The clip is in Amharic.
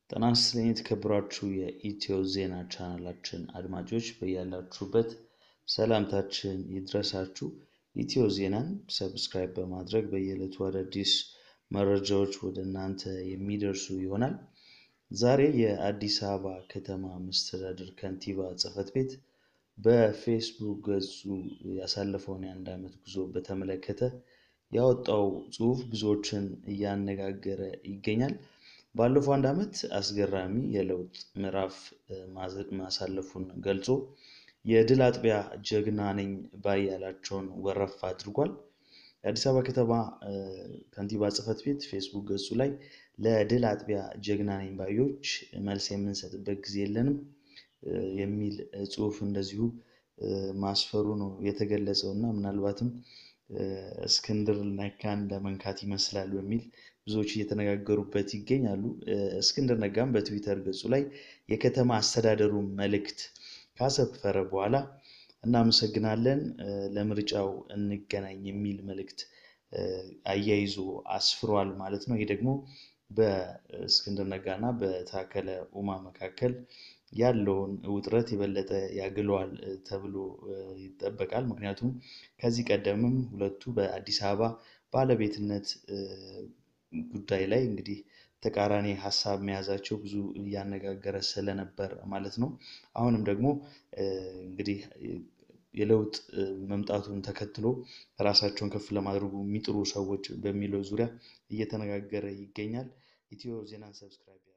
ጤና ይስጥልኝ የተከበራችሁ የኢትዮ ዜና ቻናላችን አድማጮች በያላችሁበት ሰላምታችን ይድረሳችሁ። ኢትዮ ዜናን ሰብስክራይብ በማድረግ በየዕለቱ አዳዲስ መረጃዎች ወደ እናንተ የሚደርሱ ይሆናል። ዛሬ የአዲስ አበባ ከተማ መስተዳድር ከንቲባ ጽሕፈት ቤት በፌስቡክ ገጹ ያሳለፈውን የአንድ ዓመት ጉዞ በተመለከተ ያወጣው ጽሑፍ ብዙዎችን እያነጋገረ ይገኛል። ባለፈው አንድ ዓመት አስገራሚ የለውጥ ምዕራፍ ማሳለፉን ገልጾ የድል አጥቢያ ጀግና ነኝ ባይ ያላቸውን ወረፍ አድርጓል። የአዲስ አበባ ከተማ ከንቲባ ጽሕፈት ቤት ፌስቡክ ገጹ ላይ ለድል አጥቢያ ጀግና ነኝ ባዮች መልስ የምንሰጥበት ጊዜ የለንም የሚል ጽሑፍ እንደዚሁ ማስፈሩ ነው የተገለጸውና ምናልባትም እስክንድር ነጋን ለመንካት ይመስላል በሚል ብዙዎች እየተነጋገሩበት ይገኛሉ። እስክንድር ነጋም በትዊተር ገጹ ላይ የከተማ አስተዳደሩ መልእክት ካሰፈረ በኋላ እናመሰግናለን ለምርጫው እንገናኝ የሚል መልእክት አያይዞ አስፍሯል ማለት ነው። ይሄ ደግሞ በእስክንድር ነጋና በታከለ ኡማ መካከል ያለውን ውጥረት የበለጠ ያግለዋል ተብሎ ይጠበቃል። ምክንያቱም ከዚህ ቀደምም ሁለቱ በአዲስ አበባ ባለቤትነት ጉዳይ ላይ እንግዲህ ተቃራኒ ሐሳብ መያዛቸው ብዙ ያነጋገረ ስለነበር ማለት ነው። አሁንም ደግሞ እንግዲህ የለውጥ መምጣቱን ተከትሎ ራሳቸውን ከፍ ለማድረግ የሚጥሩ ሰዎች በሚለው ዙሪያ እየተነጋገረ ይገኛል። ኢትዮ ዜናን ሰብስክራይብ